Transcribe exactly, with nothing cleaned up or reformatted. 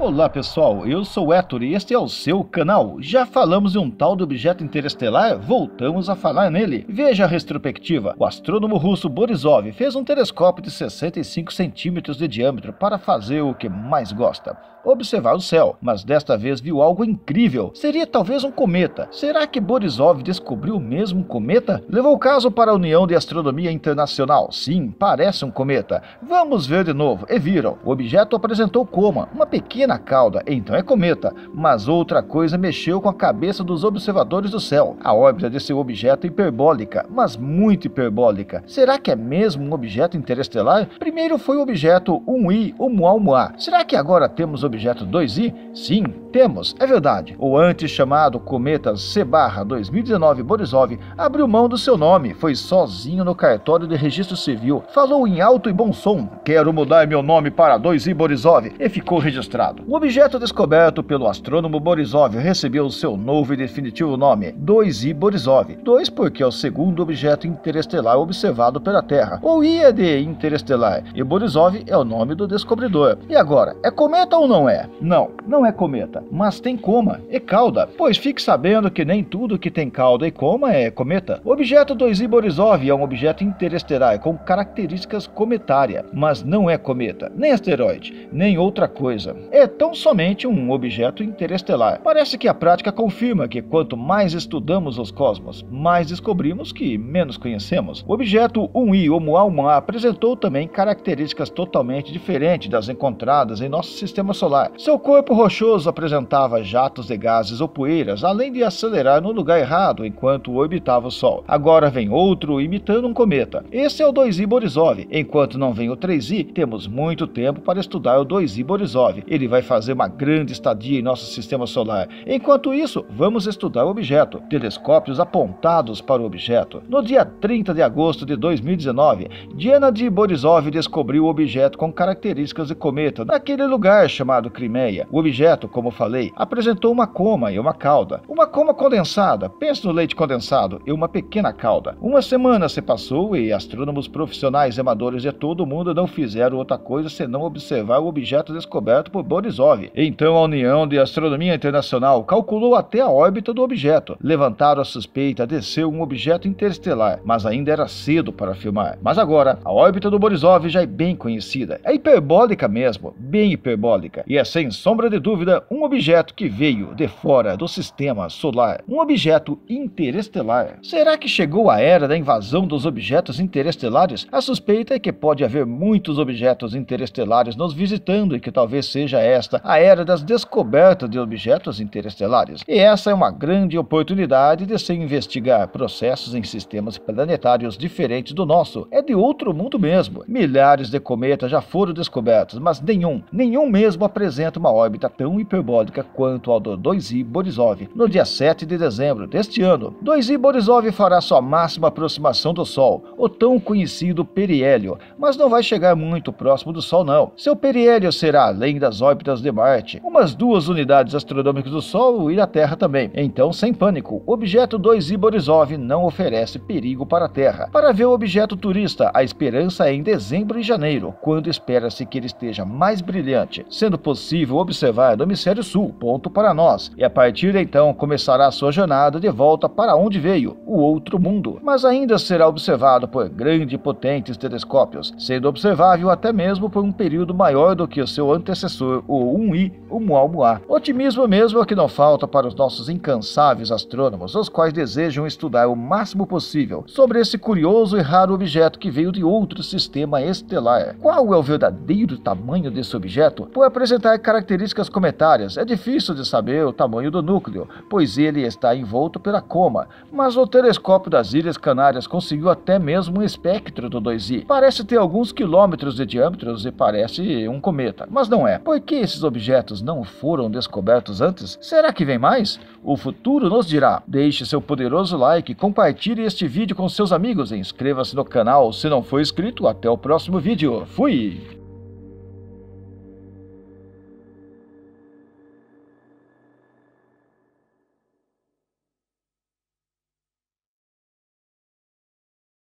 Olá pessoal, eu sou o Héctor e este é o seu canal. Já falamos de um tal de objeto interestelar? Voltamos a falar nele. Veja a retrospectiva. O astrônomo russo Borisov fez um telescópio de sessenta e cinco centímetros de diâmetro para fazer o que mais gosta: observar o céu, mas desta vez viu algo incrível. Seria talvez um cometa. Será que Borisov descobriu mesmo um cometa? Levou o caso para a União de Astronomia Internacional. Sim, parece um cometa. Vamos ver de novo. E viram, o objeto apresentou coma, uma pequena cauda, então é cometa. Mas outra coisa mexeu com a cabeça dos observadores do céu. A órbita desse objeto é hiperbólica, mas muito hiperbólica. Será que é mesmo um objeto interestelar? Primeiro foi o objeto um I Oumuamua. Será que agora temos o objeto dois I? Sim, temos, é verdade. O antes chamado cometa C dois mil e dezenove Borisov abriu mão do seu nome, foi sozinho no cartório de registro civil, falou em alto e bom som: quero mudar meu nome para dois I Borisov, e ficou registrado. O objeto descoberto pelo astrônomo Borisov recebeu seu novo e definitivo nome, dois I Borisov. dois porque é o segundo objeto interestelar observado pela Terra. O I é de interestelar e Borisov é o nome do descobridor. E agora, é cometa ou não é? Não, não é cometa, mas tem coma e cauda, pois fique sabendo que nem tudo que tem cauda e coma é cometa. O objeto dois I Borisov é um objeto interestelar com características cometárias, mas não é cometa, nem asteroide, nem outra coisa. É tão somente um objeto interestelar. Parece que a prática confirma que quanto mais estudamos os cosmos, mais descobrimos que menos conhecemos. O objeto um I Oumuamua apresentou também características totalmente diferentes das encontradas em nosso sistema solar. Seu corpo rochoso apresentava jatos de gases ou poeiras, além de acelerar no lugar errado enquanto orbitava o Sol. Agora vem outro imitando um cometa. Esse é o dois I Borisov. Enquanto não vem o três I, temos muito tempo para estudar o dois I Borisov. Ele vai fazer uma grande estadia em nosso sistema solar. Enquanto isso, vamos estudar o objeto. Telescópios apontados para o objeto. No dia trinta de agosto de dois mil e dezenove, Diana de Borisov descobriu o objeto com características de cometa naquele lugar chamado Crimeia. O objeto, como falei, apresentou uma coma e uma cauda. Uma coma condensada, pense no leite condensado, e uma pequena cauda. Uma semana se passou e astrônomos profissionais e amadores de todo o mundo não fizeram outra coisa senão observar o objeto descoberto por Borisov. Então a União de Astronomia Internacional calculou até a órbita do objeto. Levantaram a suspeita de ser um objeto interestelar, mas ainda era cedo para afirmar. Mas agora, a órbita do Borisov já é bem conhecida. É hiperbólica mesmo, bem hiperbólica. E é sem sombra de dúvida um objeto que veio de fora do sistema solar. Um objeto interestelar. Será que chegou a era da invasão dos objetos interestelares? A suspeita é que pode haver muitos objetos interestelares nos visitando e que talvez seja esta a era das descobertas de objetos interestelares. E essa é uma grande oportunidade de se investigar processos em sistemas planetários diferentes do nosso. É de outro mundo mesmo. Milhares de cometas já foram descobertos, mas nenhum, nenhum mesmo apresenta uma órbita tão hiperbólica quanto ao do dois I Borisov. No dia sete de dezembro deste ano, dois I Borisov fará sua máxima aproximação do Sol, o tão conhecido periélio, mas não vai chegar muito próximo do Sol não. Seu periélio será além das órbitas de Marte, umas duas unidades astronômicas do Sol e da Terra também. Então, sem pânico, o objeto dois I Borisov não oferece perigo para a Terra. Para ver o objeto turista, a esperança é em dezembro e janeiro, quando espera-se que ele esteja mais brilhante, sendo possível observar do hemisfério sul, ponto para nós, e a partir de então começará sua jornada de volta para onde veio, o outro mundo, mas ainda será observado por grandes e potentes telescópios, sendo observável até mesmo por um período maior do que o seu antecessor, o um I Oumuamua. Otimismo mesmo é que não falta para os nossos incansáveis astrônomos, os quais desejam estudar o máximo possível sobre esse curioso e raro objeto que veio de outro sistema estelar. Qual é o verdadeiro tamanho desse objeto? Por apresentar características cometárias, é difícil de saber o tamanho do núcleo, pois ele está envolto pela coma, mas o telescópio das Ilhas Canárias conseguiu até mesmo um espectro do dois I. Parece ter alguns quilômetros de diâmetro e parece um cometa, mas não é. Por que esses objetos não foram descobertos antes? Será que vem mais? O futuro nos dirá. Deixe seu poderoso like, compartilhe este vídeo com seus amigos e inscreva-se no canal se não for inscrito. Até o próximo vídeo. Fui!